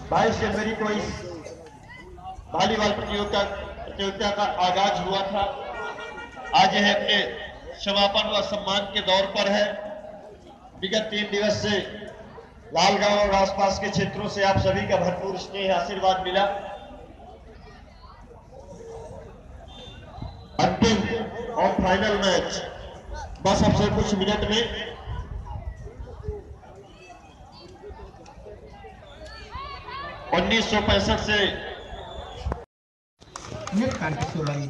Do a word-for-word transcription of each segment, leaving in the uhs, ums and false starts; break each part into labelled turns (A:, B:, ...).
A: बाईस जनवरी को इस वॉलीबॉल प्रतियोगिता प्रतियोगिता का आगाज हुआ था। आज यह अपने समापन व सम्मान के दौर पर है। विगत तीन दिवस से लालगांव और आसपास के क्षेत्रों से आप सभी का भरपूर स्नेह आशीर्वाद मिला। अंतिम और फाइनल मैच बस अब से कुछ मिनट में उन्नीस सौ पैंसठ से
B: नेट कांटेक्ट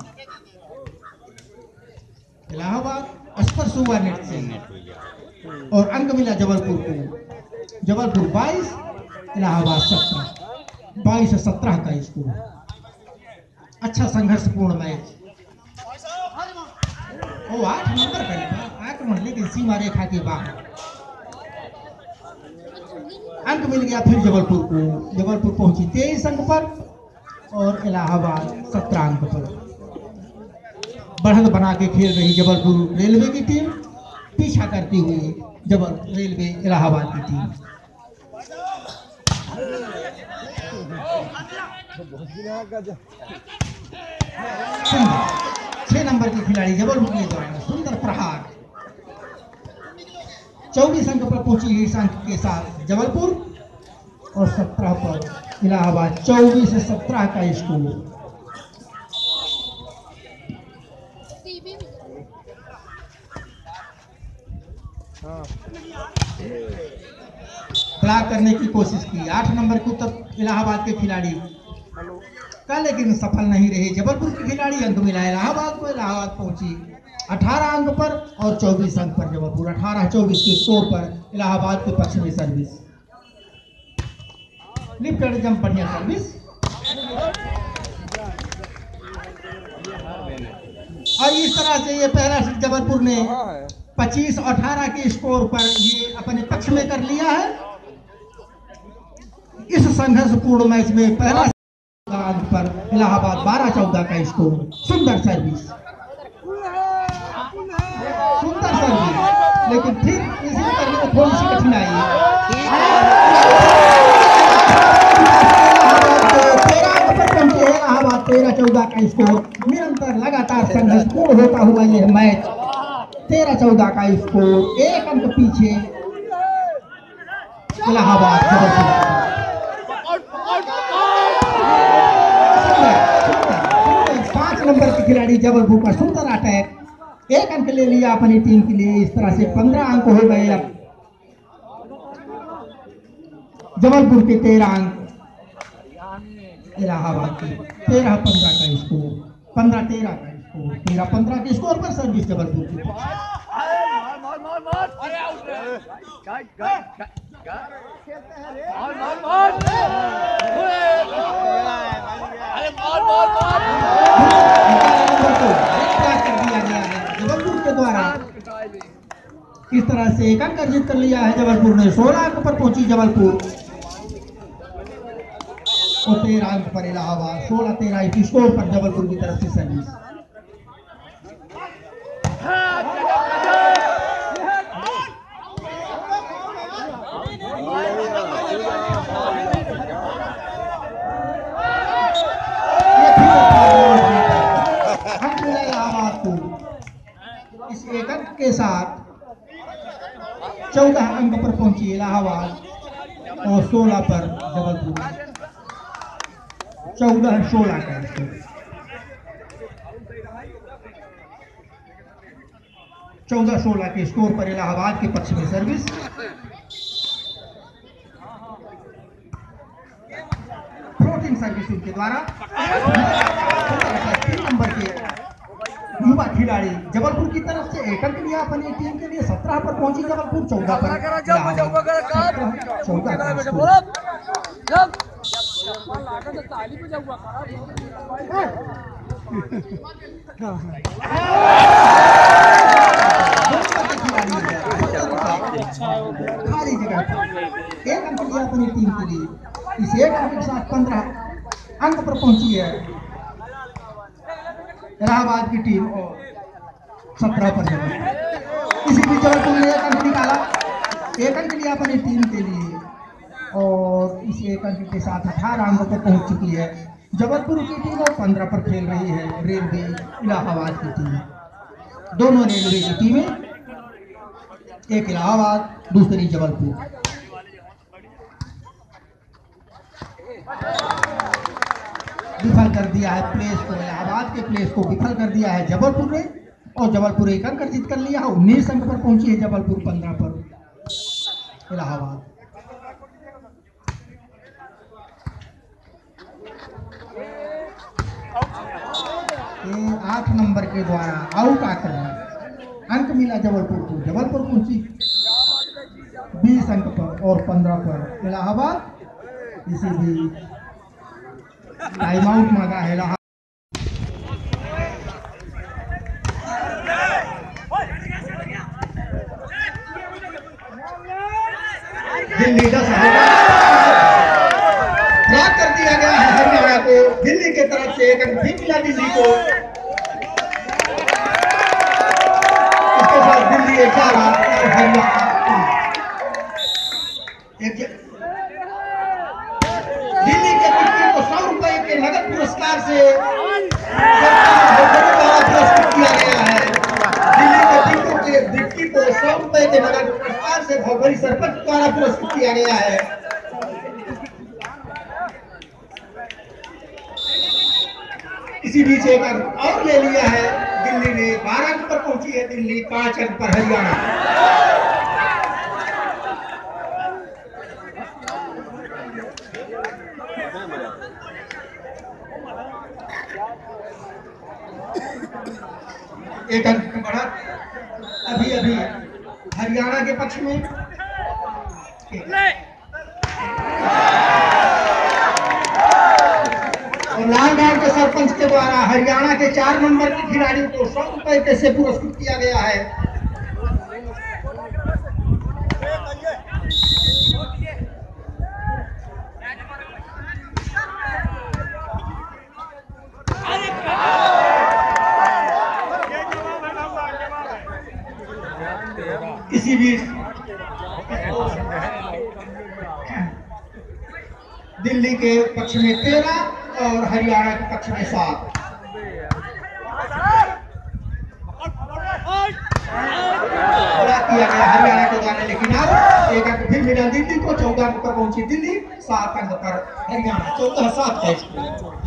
B: इलाहाबाद स्पर्श हुआ नेट से और अंक मिला जबलपुर को। जबलपुर बाईस इलाहाबाद सत्रह, बाईस से सत्रह का स्कोर। अच्छा संघर्षपूर्ण मैच। ओ आठ नंबर का आक्रमण लेकिन सीमा रेखा के बाहर। अंक मिल गया फिर जबलपुर को। जबलपुर पहुंची तेईस अंक पर और इलाहाबाद सत्रह अंक पर। बढ़त बना के खेल रही जबलपुर रेलवे की टीम, पीछा करती हुई जबल रेलवे इलाहाबाद की टीम। छह नंबर की खिलाड़ी जबलपुर के द्वारा सुंदर प्रहार। चौबीस अंक पर पहुंची इस अंक के साथ जबलपुर और सत्रह पर इलाहाबाद। चौबीस से सत्रह का स्कोर। ब्लॉक करने की कोशिश की आठ नंबर को तब इलाहाबाद के खिलाड़ी का, लेकिन सफल नहीं रहे जबलपुर के खिलाड़ी। अंक मिला इलाहाबाद को। इलाहाबाद पहुंची अठारह अंक पर और चौबीस अंक पर जबलपुर। अठारह चौबीस के स्कोर पर इलाहाबाद के पक्ष में सर्विस। लिफ्टेड जंप बढ़िया सर्विस। और इस तरह से ये पहला सेट जबलपुर ने पच्चीस अठारह के स्कोर पर ये अपने पक्ष में कर लिया है। इस संघर्षपूर्ण मैच में पहला अंक पर इलाहाबाद बारह चौदह का स्कोर। सुंदर सर्विस, सुंदर सर्विस, लेकिन फिर इसे करने में थोड़ी सी कठिनाई। इलाहाबाद तेरह चौदह का स्कोर। निरंतर लगातार संघर्षपूर्ण होता हुआ यह मैच तेरह चौदह का स्कोर। एक अंक पीछे इलाहाबाद। पांच नंबर के खिलाड़ी जबलपुर का सुंदर अटैक। एक अंक ले लिया अपनी टीम के लिए। इस तरह से पंद्रह अंक हो गए। अब जबलपुर के तेरह अंक, इलाहाबाद के तेरह पंद्रह का स्कोर। पंद्रह तेरह का स्कोर। तेरह पंद्रह के स्कोर पर सर्विस जबलपुर की। जबलपुर के द्वारा इस तरह से एक अंक अर्जित कर लिया है जबलपुर ने। सोलह अंक पर पहुंची जबलपुर और तेरह अंक पर इलाहाबाद। सोलह तेरह इस स्कोर पर जबलपुर की तरफ से सर्विस। इस एक अंक के साथ चौदह अंक पर पहुंची इलाहाबाद और सोलह पर जबलपुर। चौदह सोलह का स्कोर। चौदह सोलह के स्कोर पर इलाहाबाद के पक्ष में सर्विस। फ्लोटिंग सर्विस उनके द्वारा। तीन नंबर के युवा खिलाड़ी जबलपुर की तरफ से एक अंक लिया अपनी टीम के लिए। सत्रह पर पहुंची जबलपुर। चौदह पर खाली जगह एक अंक लिया अपनी टीम के लिए। इस एक अंक के साथ पंद्रह अंक पर पहुंची है इलाहाबाद की टीम और सत्रह पर जबलपुर। इसी बीच जबलपुर ने एक अंक निकाला। एक अंक लिया अपनी टीम के लिए और इस एक अंक के साथ अठारह अंकों पर पहुंच चुकी है जबलपुर की टीम और पंद्रह पर खेल रही है रेलवे इलाहाबाद की टीम। दोनों रेलवे की टीमें, एक इलाहाबाद दूसरी जबलपुर। विफल कर दिया है प्लेस को, इलाहाबाद के प्लेस को विफल कर दिया है जबलपुर ने और जबलपुर एक अंक अर्जित कर लिया है। उन्नीस अंक पर पहुंची है जबलपुर, पंद्रह पर इलाहाबाद। आठ नंबर के द्वारा आउट आकर अंक मिला जबलपुर को। जबलपुर पहुंची बीस अंक पर और पंद्रह पर इलाहाबाद। इसी भी टाइम आउट मांगा है इलाहाबाद। दिल्ली दस ब्लॉक कर दिया गया है हरियाणा को। दिल्ली के तरफ से एक अंक भी मिला दिल्ली को। इसके साथ दिल्ली ग्यारह और हरियाणा दिल्ली के टिकट को सौ रुपए के नगद पुरस्कार से पुरस्कृत किया गया है। दिल्ली के टिकट के डिप्टी को सौ रुपए के नगद पुरस्कार से भौगोलिक सरपंच द्वारा पुरस्कृत किया गया है। इसी बीच एक अंक और ले लिया है दिल्ली ने। बारह अंक पर पहुंची है दिल्ली, पांच अंक पर हरियाणा। एक अंक की बढ़त अभी अभी हरियाणा के पक्ष में। और लाल गांव के सरपंच के द्वारा हरियाणा के चार नंबर के खिलाड़ियों को सौ रुपए से पुरस्कृत किया गया है। इसी बीच दिल्ली के पक्ष में तेरह और हरियाणा के पक्ष में सात। किया गया हरियाणा के द्वारा, लेकिन अब एक अंक फिर मिला दिल्ली को। चौदह अंक पर पहुंची दिल्ली, सात अंक पर हरियाणा। चौदह सात है।